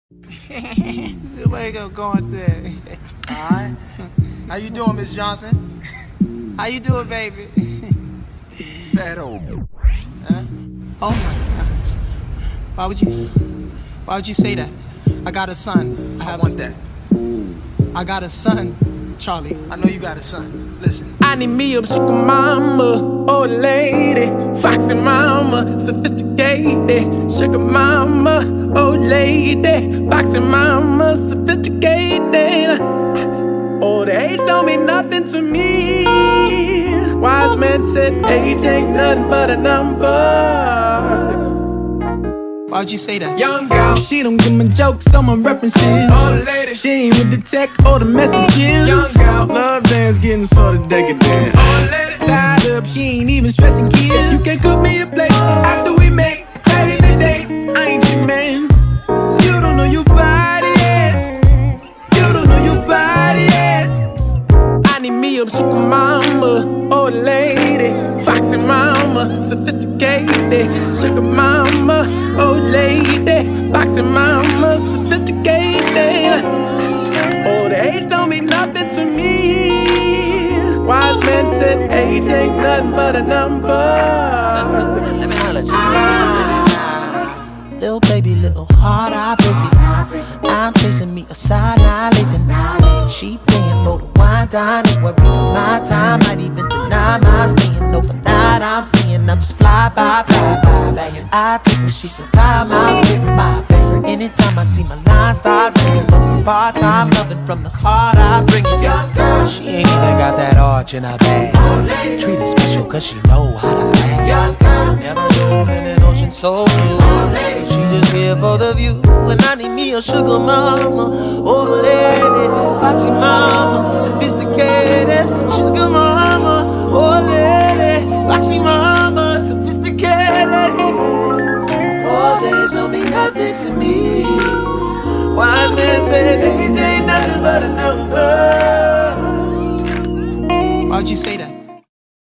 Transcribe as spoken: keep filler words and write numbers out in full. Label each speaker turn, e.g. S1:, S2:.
S1: Masego going there.
S2: Alright. How you doing, Miss Johnson?
S1: How you doing, baby?
S2: Fat-o.
S1: Huh? Oh my gosh. Why would you Why would you say that? I got a son. I have
S2: I want
S1: a,
S2: that.
S1: I got a son, Charlie.
S2: I know you got a son. Listen.
S3: I need me a sugar mama, old lady, foxy mama, sophisticated. Sugar mama, old lady, foxy mama, sophisticated. Old age don't mean nothing to me. Wise man said age ain't nothing but a number.
S1: Why'd you say that?
S3: Young girl, she don't give me jokes, so I'm references. Old lady, she ain't with the tech or the messages. Young girl, love dance getting sorta decadent. Old lady, tied up, she ain't even stressing kids. You can't cook me a plate after we make back in the day. I ain't your man. You don't know your body yet. You don't know your body yet. I need me a sugar mama, old lady, foxy mama, sophisticated. Sugar mama, old lady, foxy mama, sophisticated. Old age don't mean nothing to me. Wise man said age ain't nothing but a number.
S1: Let me holler at you. Little baby, little heart, I break it. I'm chasing me a side, not leaving. She paying for the wine, dine, ain't worried for my time. Might even deny my staying overnight. I'm seeing I'm just fly by, fly by, banging. I take what she supply, my favorite, my favorite. Anytime I see my line start ringing, for some part-time loving from the heart, I bring it. Young girl, she ain't even got that arch in her bag. Treat her special cause she know how to act. Young girl, never move in an ocean so blue. She just here for the view. When I need me a sugar mama, old lady, foxy mama, sophisticated. Sugar mama, old lady, foxy mama, sophisticated. All days don't mean nothing to me. Wise man said age ain't nothing but a number. Why'd you say that?